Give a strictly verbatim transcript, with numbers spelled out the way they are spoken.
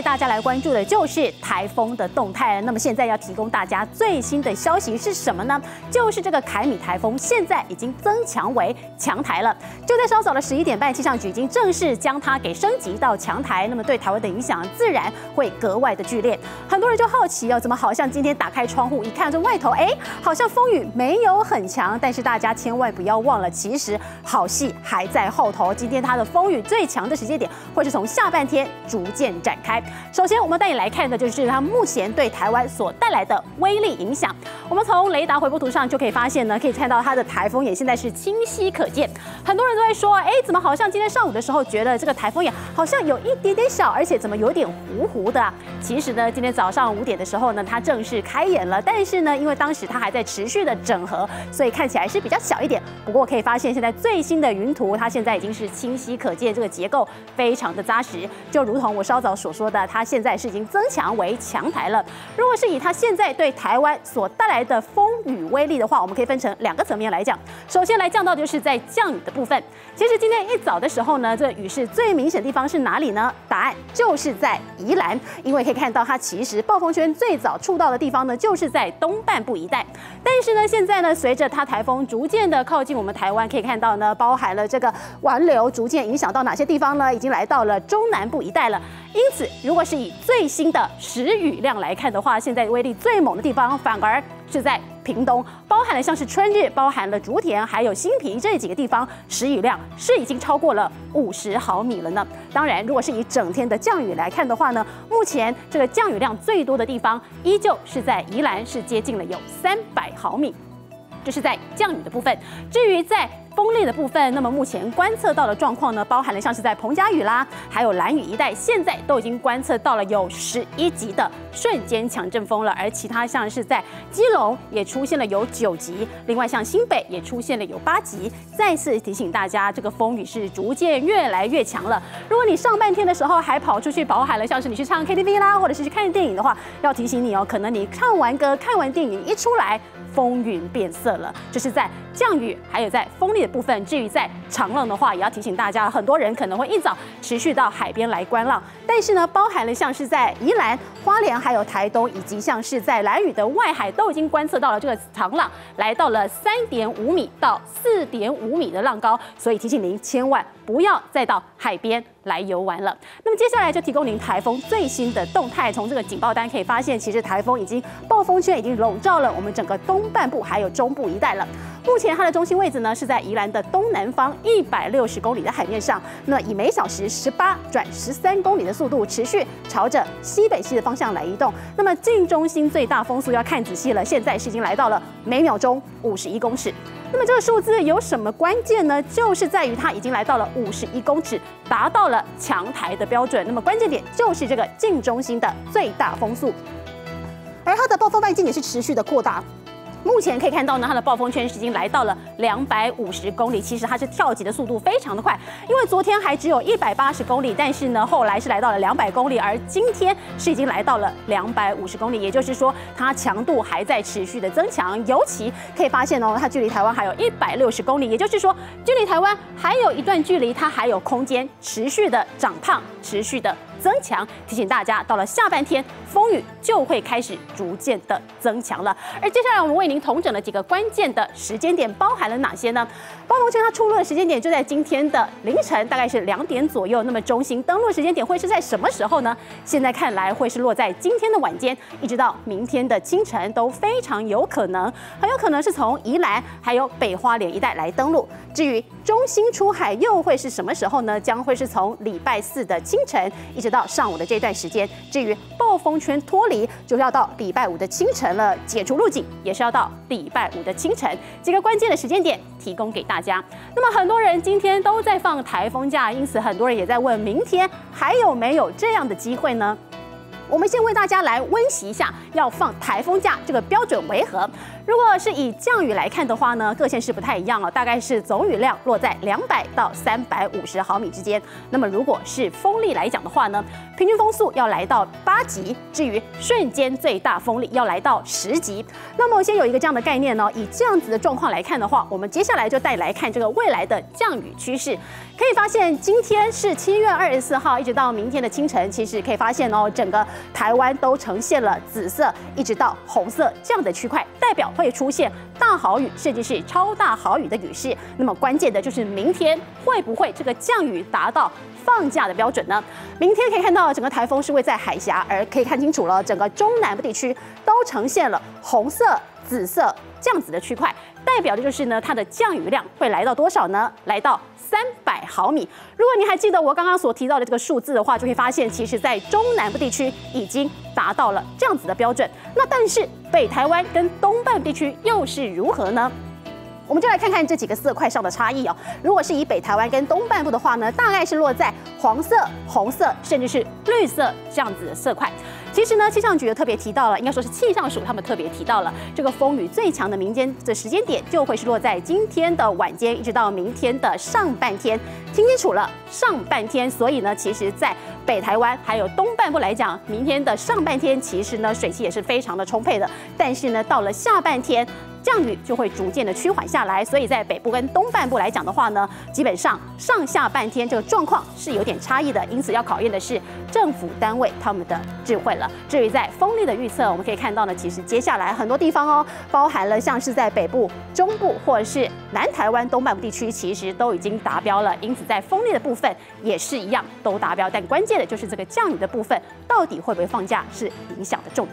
带大家来关注的就是台风的动态。那么现在要提供大家最新的消息是什么呢？就是这个凯米台风现在已经增强为强台了。就在稍早的十一点半，气象局已经正式将它给升级到强台。那么对台湾的影响自然会格外的剧烈。很多人就好奇哦，怎么好像今天打开窗户一看，这外头哎，好像风雨没有很强。但是大家千万不要忘了，其实好戏还在后头。今天它的风雨最强的时间点会是从下半天逐渐展开。首先，我们带你来看的就是它目前对台湾所带来的威力影响。我们从雷达回波图上就可以发现呢，可以看到它的台风眼现在是清晰可见。很多人都在说，哎，怎么好像今天上午的时候觉得这个台风眼好像有一点点小，而且怎么有点糊糊的啊？其实呢，今天早上五点的时候呢，它正式开演了，但是呢，因为当时它还在持续的整合，所以看起来是比较小一点。不过可以发现，现在最新的云图，它现在已经是清晰可见，这个结构非常的扎实，就如同我稍早所说的，它现在是已经增强为强台了。如果是以它现在对台湾所带来的风雨威力的话，我们可以分成两个层面来讲。首先来讲到就是在降雨的部分。其实今天一早的时候呢，这个雨势最明显的地方是哪里呢？答案就是在宜兰，因为可以看到它其实暴风圈最早触到的地方呢，就是在东半部一带。但是呢，现在呢，随着它台风逐渐的靠近我们台湾，可以看到呢，包含了这个环流逐渐影响到哪些地方呢？已经来到了中南部一带了。因此，如果是以最新的时雨量来看的话，现在威力最猛的地方反而是在屏东，包含了像是春日、包含了竹田，还有新皮这几个地方，时雨量是已经超过了五十毫米了呢。当然，如果是以整天的降雨来看的话呢，目前这个降雨量最多的地方依旧是在宜兰，是接近了有三百毫米。这是在降雨的部分。至于在风力的部分，那么目前观测到的状况呢，包含了像是在澎嘉屿啦，还有兰屿一带，现在都已经观测到了有十一级的瞬间强阵风了。而其他像是在基隆也出现了有九级，另外像新北也出现了有八级。再次提醒大家，这个风雨是逐渐越来越强了。如果你上半天的时候还跑出去，包含了像是你去唱 K T V 啦，或者是去看电影的话，要提醒你哦，可能你唱完歌、看完电影一出来，风云变色了。这是在降雨，还有在风力的部分。至于在长浪的话，也要提醒大家，很多人可能会一早持续到海边来观浪，但是呢，包含了像是在宜兰、花莲，还有台东，以及像是在兰屿的外海，都已经观测到了这个长浪来到了三点五米到四点五米的浪高，所以提醒您千万不要再到海边来游玩了。那么接下来就提供您台风最新的动态。从这个警报单可以发现，其实台风已经暴风圈已经笼罩了我们整个东半部还有中部一带了。目前它的中心位置呢是在宜兰的东南方一百六十公里的海面上，那么以每小时十八转十三公里的速度持续朝着西北西的方向来移动。那么近中心最大风速要看仔细了，现在是已经来到了每秒钟五十一公尺。那么这个数字有什么关键呢？就是在于它已经来到了五十一公尺，达到了强台的标准。那么关键点就是这个近中心的最大风速，而它的暴风半径也是持续的扩大。目前可以看到呢，它的暴风圈是已经来到了两百五十公里。其实它是跳级的速度非常的快，因为昨天还只有一百八十公里，但是呢，后来是来到了两百公里，而今天是已经来到了两百五十公里。也就是说，它强度还在持续的增强。尤其可以发现哦，它距离台湾还有一百六十公里，也就是说，距离台湾还有一段距离，它还有空间持续的长胖，持续的增强。提醒大家，到了下半天，风雨就会开始逐渐的增强了。而接下来我们为您统整了几个关键的时间点，包含了哪些呢？暴风圈它出落的时间点就在今天的凌晨，大概是两点左右。那么中心登陆时间点会是在什么时候呢？现在看来会是落在今天的晚间，一直到明天的清晨都非常有可能，很有可能是从宜兰还有北花莲一带来登陆。至于中心出海又会是什么时候呢？将会是从礼拜四的清晨一直到上午的这段时间。至于暴风圈脱离，就是要到礼拜五的清晨了，解除路径也是要到礼拜五的清晨。几个关键的时间点提供给大家。那么很多人今天都在放台风假，因此很多人也在问，明天还有没有这样的机会呢？我们先为大家来温习一下要放台风假这个标准为何。 如果是以降雨来看的话呢，各县市不太一样哦，大概是总雨量落在两百到三百五十毫米之间。那么如果是风力来讲的话呢，平均风速要来到八级，至于瞬间最大风力要来到十级。那么我先有一个这样的概念呢，以这样子的状况来看的话，我们接下来就带来看这个未来的降雨趋势。可以发现，今天是七月二十四号，一直到明天的清晨，其实可以发现哦，整个台湾都呈现了紫色一直到红色这样的区块，代表会出现大豪雨，甚至是超大豪雨的雨势。那么关键的就是明天会不会这个降雨达到放假的标准呢？明天可以看到整个台风是位在海峡，而可以看清楚了，整个中南部地区都呈现了红色、紫色这样子的区块，代表的就是呢，它的降雨量会来到多少呢？来到三百毫米。如果你还记得我刚刚所提到的这个数字的话，就会发现，其实在中南部地区已经达到了这样子的标准。那但是北台湾跟东半部地区又是如何呢？我们就来看看这几个色块上的差异哦。如果是以北台湾跟东半部的话呢，大概是落在黄色、红色，甚至是绿色这样子的色块。其实呢，气象局也特别提到了，应该说是气象署他们特别提到了，这个风雨最强的民间的时间点就会是落在今天的晚间，一直到明天的上半天。听清楚了，上半天。所以呢，其实在北台湾还有东半部来讲，明天的上半天其实呢水汽也是非常的充沛的，但是呢，到了下半天，降雨就会逐渐的趋缓下来，所以在北部跟东半部来讲的话呢，基本上上下半天这个状况是有点差异的，因此要考验的是政府单位他们的智慧了。至于在风力的预测，我们可以看到呢，其实接下来很多地方哦，包含了像是在北部、中部或者是南台湾东半部地区，其实都已经达标了，因此在风力的部分也是一样都达标。但关键的就是这个降雨的部分，到底会不会放假是影响的重点。